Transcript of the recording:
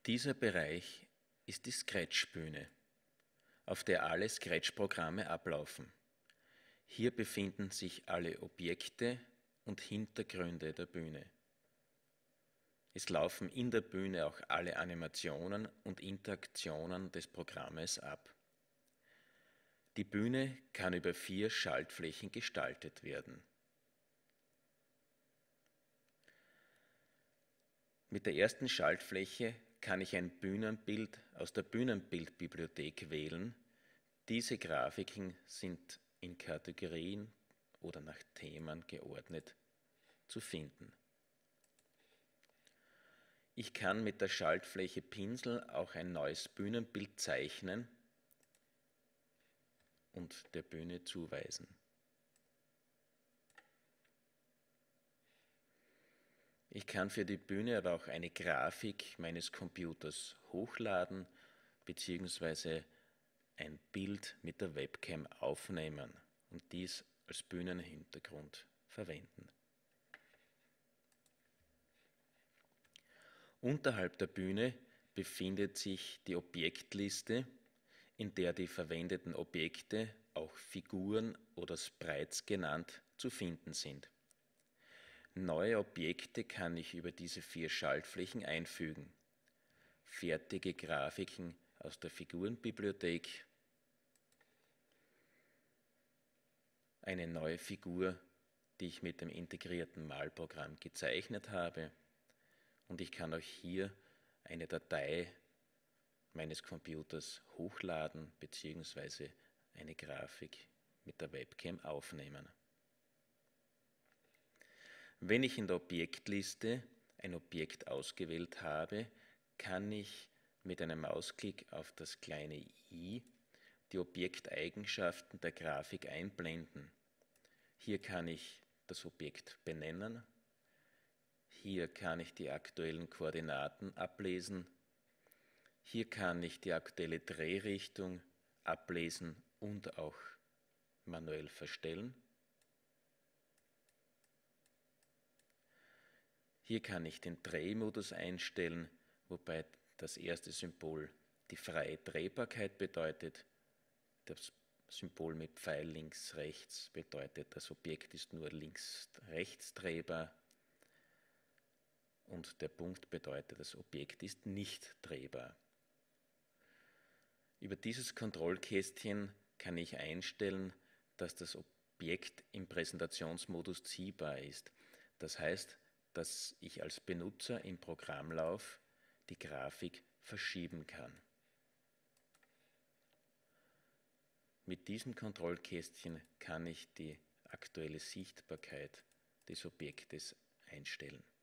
Dieser Bereich ist die Scratch-Bühne, auf der alle Scratch-Programme ablaufen. Hier befinden sich alle Objekte und Hintergründe der Bühne. Es laufen in der Bühne auch alle Animationen und Interaktionen des Programmes ab. Die Bühne kann über 4 Schaltflächen gestaltet werden. Mit der ersten Schaltfläche kann ich ein Bühnenbild aus der Bühnenbildbibliothek wählen. Diese Grafiken sind in Kategorien oder nach Themen geordnet zu finden. Ich kann mit der Schaltfläche Pinsel auch ein neues Bühnenbild zeichnen und der Bühne zuweisen. Ich kann für die Bühne aber auch eine Grafik meines Computers hochladen bzw. ein Bild mit der Webcam aufnehmen und dies als Bühnenhintergrund verwenden. Unterhalb der Bühne befindet sich die Objektliste, in der die verwendeten Objekte, auch Figuren oder Sprites genannt, zu finden sind. Neue Objekte kann ich über diese 4 Schaltflächen einfügen. Fertige Grafiken aus der Figurenbibliothek, eine neue Figur, die ich mit dem integrierten Malprogramm gezeichnet habe, und ich kann auch hier eine Datei meines Computers hochladen bzw. eine Grafik mit der Webcam aufnehmen. Wenn ich in der Objektliste ein Objekt ausgewählt habe, kann ich mit einem Mausklick auf das kleine i die Objekteigenschaften der Grafik einblenden. Hier kann ich das Objekt benennen. Hier kann ich die aktuellen Koordinaten ablesen. Hier kann ich die aktuelle Drehrichtung ablesen und auch manuell verstellen. Hier kann ich den Drehmodus einstellen, wobei das erste Symbol die freie Drehbarkeit bedeutet. Das Symbol mit Pfeil links, rechts bedeutet, das Objekt ist nur links-rechts drehbar. Und der Punkt bedeutet, das Objekt ist nicht drehbar. Über dieses Kontrollkästchen kann ich einstellen, dass das Objekt im Präsentationsmodus ziehbar ist. Das heißt, dass ich als Benutzer im Programmlauf die Grafik verschieben kann. Mit diesem Kontrollkästchen kann ich die aktuelle Sichtbarkeit des Objektes einstellen.